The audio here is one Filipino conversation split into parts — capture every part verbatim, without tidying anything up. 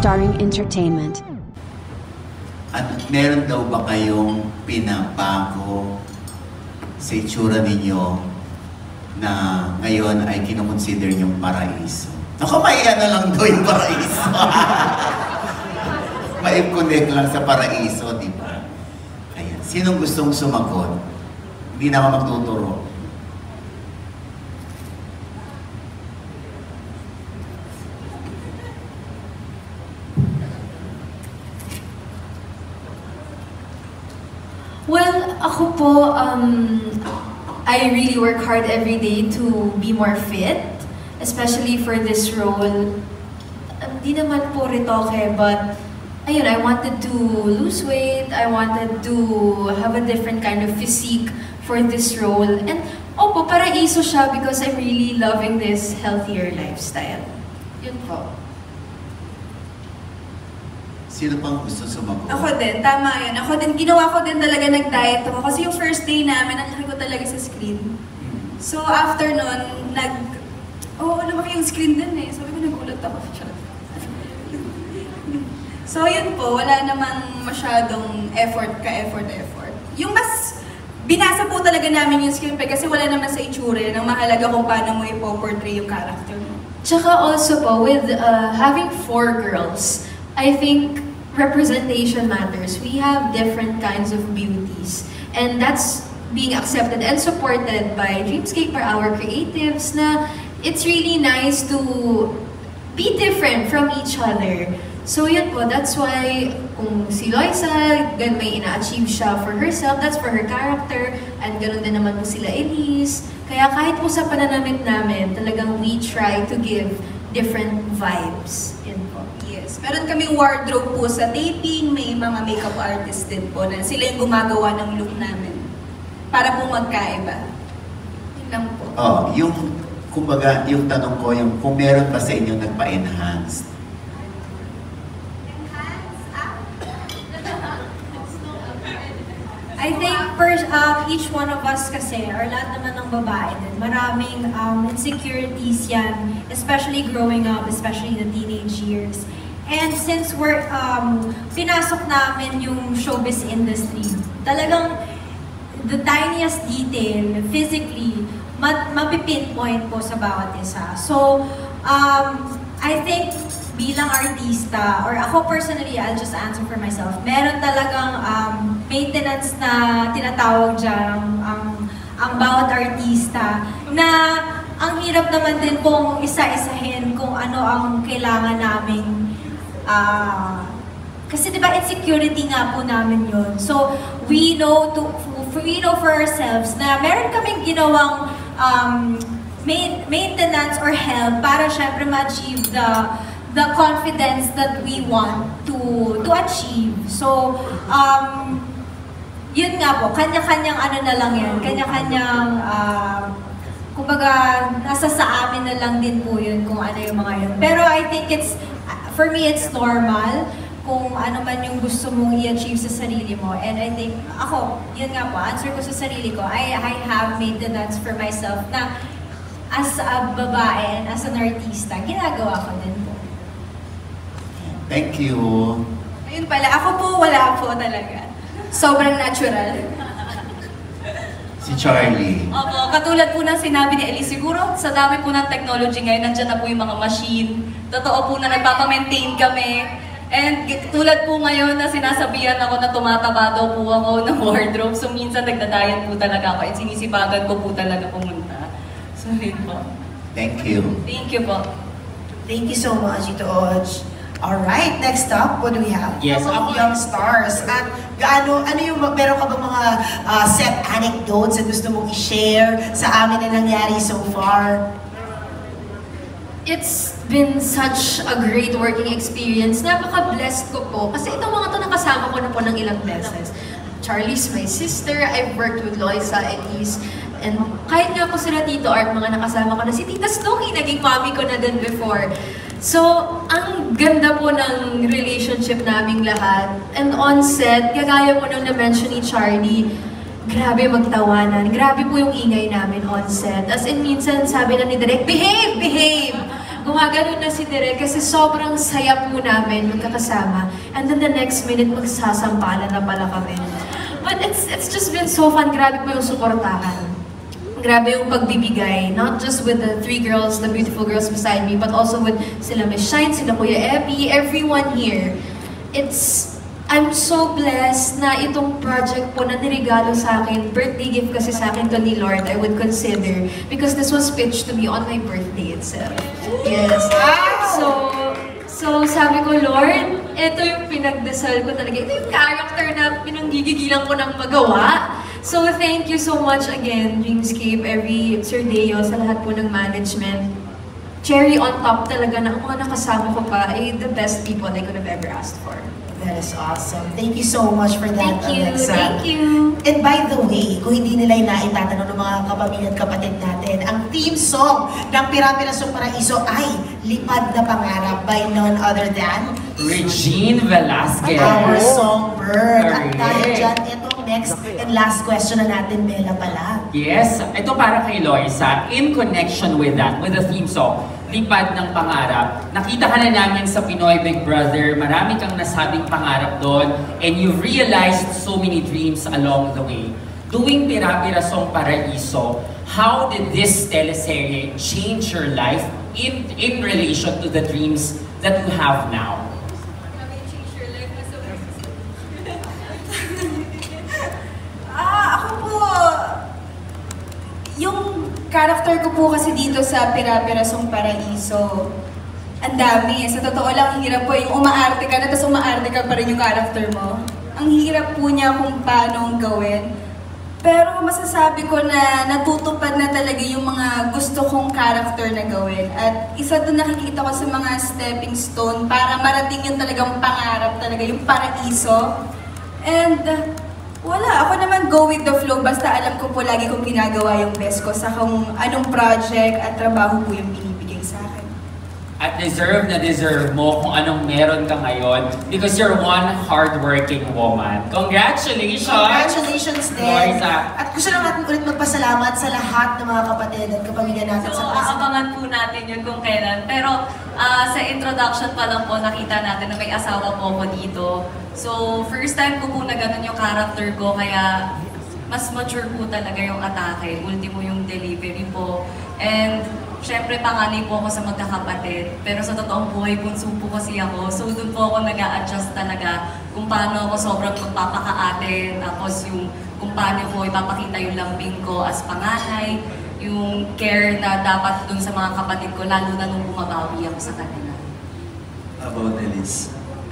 Starring Entertainment. At meron daw ba kayong pinabago sa itsura ninyo na ngayon ay kinoconsider yung paraiso? Ako, maiya na lang daw yung paraiso. Maip-connect lang sa paraiso, di ba? Ayan. Sinong gustong sumagot? Hindi na ako magtuturo. Well, ako po, um, I really work hard every day to be more fit, especially for this role. Hindi naman po retoke, but ayun, I wanted to lose weight, I wanted to have a different kind of physique for this role. And opo, paraiso siya because I'm really loving this healthier lifestyle. Yun po. Sino pang gusto sumagot? Ako din, tama yun. Ako din, ginawa ko din talaga nag-diet ako. Kasi yung first day namin, ang laki ko talaga sa screen. So after nun, nag... Oo, oh, lumaki yung screen din eh. Sabi ko, nagulat ako. So yun po, wala namang masyadong effort ka-effort, effort. Yung mas... Binasa po talaga namin yung screenplay kasi wala naman sa itsura yun ang mahalaga kung paano mo ipo-portray yung character mo. Tsaka also po, with uh, having four girls, I think representation matters. We have different kinds of beauties, and that's being accepted and supported by Dreamscape or our creatives na it's really nice to be different from each other. So yun po, that's why kung si Loisa, gan may ina-achieve siya for herself, that's for her character, and ganun din naman po sila Elise. Kaya kahit po sa pananamit namin, talagang we try to give different vibes. Yun po. Yes. Meron kaming wardrobe po sa taping, may mga makeup artist din po na sila yung gumagawa ng look namin. Para po magkaiba. Yun lang po. Oh, yung, kumbaga, yung tanong ko, yung kung meron pa sa inyo nagpa-enhance. I think per, uh, each one of us kasi, or lahat naman ng babae din, maraming um, insecurities yan, especially growing up, especially in the teenage years. And since we're, um, pinasok namin yung showbiz industry, talagang the tiniest detail, physically, mapipinpoint po sa bawat isa. So, um, I think bilang artista, or ako personally, I'll just answer for myself, meron talagang um, maintenance na tinatawag dyan, ang, ang bawat artista, na ang hirap naman din pong isa-isahin kung ano ang kailangan naming, uh, kasi diba insecurity nga po namin yun. So, we know, to, we know for ourselves na meron kaming ginawang um, maintenance or help para syempre ma-achieve the the confidence that we want to to achieve. So, um, yun nga po, kanya-kanyang ano na lang yan, kanya-kanyang, uh, kumbaga, nasa sa amin na lang din po yun kung ano yung mga yun. Pero I think it's, for me, it's normal kung ano man yung gusto mong i-achieve sa sarili mo. And I think, ako, yun nga po, answer ko sa sarili ko, I, I have maintenance for myself na as a babae and as an artista, ginagawa ko din po. Thank you. Ayun pala, ako po wala po talaga. Sobrang natural. Si Charlie. Opo, katulad po ng sinabi ni Elise, siguro sa dami po ng technology ngayon, nandiyan na po yung mga machine. Totoo po na nagpapamaintain kami. And tulad po ngayon na sinasabihan ako na tumataba daw po ako ng wardrobe. So minsan nagdadayan po talaga ako at sinisipagan ko po talaga pumunta. So yun po. Thank you. Thank you po. Thank you so much, Ito Oj. Alright, next up, what do we have? Yes, Mga young stars. At gaano, ano yung, meron ka ba mga uh, set anecdotes na gusto mong i-share sa amin na nangyari so far? It's been such a great working experience. Napaka-blessed ko po. Kasi itong mga to nakasama ko na po ng ilang beses. Charlie's my sister. I've worked with Loisa, Elise. And kahit nga po sila Tito Art, mga nakasama ko na si Tita Snooki, naging mommy ko na din before. So, ang ganda po ng relationship naming lahat. And on set, kagaya po nung na-mention ni Charlie, grabe magtawanan. Grabe po yung ingay namin on set. As in, minsan sabi na ni Direk, behave! Behave! gumagano na si Direk kasi sobrang saya po namin magkakasama. And then the next minute, magsasampalan na pala kami. But it's it's just been so fun. Grabe po yung suportahan. Grabe yung pagbibigay. Not just with the three girls, the beautiful girls beside me, but also with sila Miss Shine, sila Kuya Epi, everyone here. It's, I'm so blessed na itong project po na nirigalo sa akin, birthday gift kasi sa akin to ni Lord, I would consider, because this was pitched to me on my birthday itself. Yes. So, so sabi ko, Lord, ito yung pinagdasal ko talaga. Ito yung character na pinanggigigilan ko ng magawa. So, thank you so much again, Dreamscape, every Sir Deo, sa lahat po ng management. Cherry on top talaga na ang mga nakasama ko pa ay the best people I could have ever asked for. That is awesome. Thank you so much for that, Thank you, Alexa. thank you. And by the way, kung hindi nila inaitatanong ng mga kapamilya at kapatid natin, ang theme song ng Pira-Pirasong Paraiso ay Lipad na Pangarap by none other than Regine Velasquez. our songbird. At Correct. dahil dyan, itong next and last question na natin, Bella pala. Yes, ito para kay Loisa, in connection with that, with the theme song, Lipad ng Pangarap. Nakita ka na namin sa Pinoy Big Brother, marami kang nasabing pangarap doon, and you've realized so many dreams along the way. Doing Pira-Pirasong Paraiso, how did this teleserye change your life in, in relation to the dreams that you have now? Ah, ako po, yung character ko po kasi dito sa Pira-Pirasong Paraiso, ang dami. Sa totoo lang, ang hirap po yung umaarte ka na, tapos umaarte ka pa rin yung character mo. Ang hirap po niya kung paano gawin. Pero masasabi ko na natutupad na talaga yung mga gusto kong character na gawin. At isa doon nakikita ko sa mga stepping stone para marating yung talagang pangarap talaga, yung paraiso. And uh, wala, ako naman go with the flow. Basta alam ko po lagi kong ginagawa yung best ko sa kung anong project at trabaho po yung binibigay sa akin. At deserve na deserve mo kung anong meron ka ngayon because you're one hardworking woman. Congratulations! Congratulations din! Loisa. At gusto lang natin ulit magpasalamat sa lahat ng mga kapatid at kapamilya natin So, sa pres- aabangan po natin yun kung kailan. Pero ah, sa introduction pa lang po, nakita natin na may asawa po ako dito. So, first time ko po na ganun yung character ko, kaya mas mature po talaga yung atake. Ultimo yung delivery po. And, syempre, panganay po ako sa magkakapatid. Pero sa totoong buhay, bunso po kasi ako. So, doon po ako nag-a-adjust talaga kung paano ako sobrang magpapakaate. Tapos yung kung paano ko ipapakita yung lambing ko as panganay. Yung care na dapat dun sa mga kapatid ko, lalo na nung bumabawi ako sa kanila. About Elise.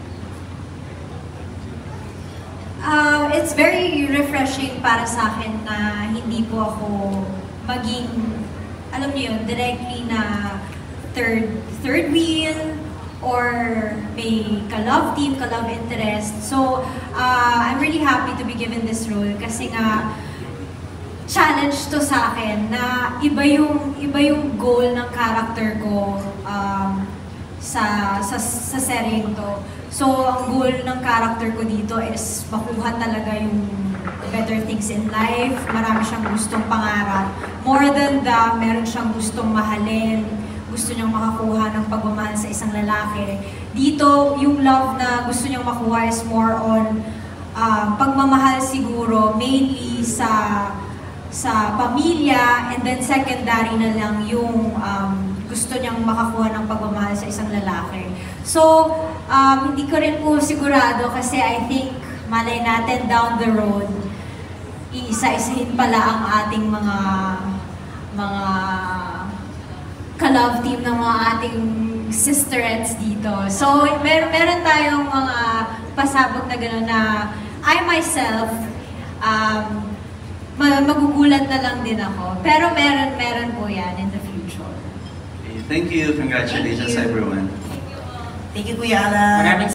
Uh, it's very refreshing para sa akin na hindi po ako maging, alam niyo yun, directly na third third wheel or may ka-love team, ka-love interest. So, uh, I'm really happy to be given this role kasi nga challenge to sa akin na iba yung iba yung goal ng character ko um, sa sa sa seryeng to. So, ang goal ng character ko dito is makuha talaga yung better things in life. Marami siyang gustong pangarap. More than that, meron siyang gustong mahalin. Gusto niyang makakuha ng pagmamahal sa isang lalaki. Dito, yung love na gusto niyang makuha is more on uh, pagmamahal siguro, mainly sa sa pamilya, and then secondary na lang yung um, gusto niyang makakuha ng pagmamahal sa isang lalaki. So, um, hindi ko rin po sigurado kasi I think malay natin down the road, iisa-isahin pala ang ating mga mga ka-love team ng mga ating sisterettes dito. So, mer meron tayong mga pasabog na gano'n na I myself, um, magugulat na lang din ako. Pero meron, meron po yan in the future. Thank you. Congratulations, Thank you. everyone. Thank you, Kuya Alan. Maraming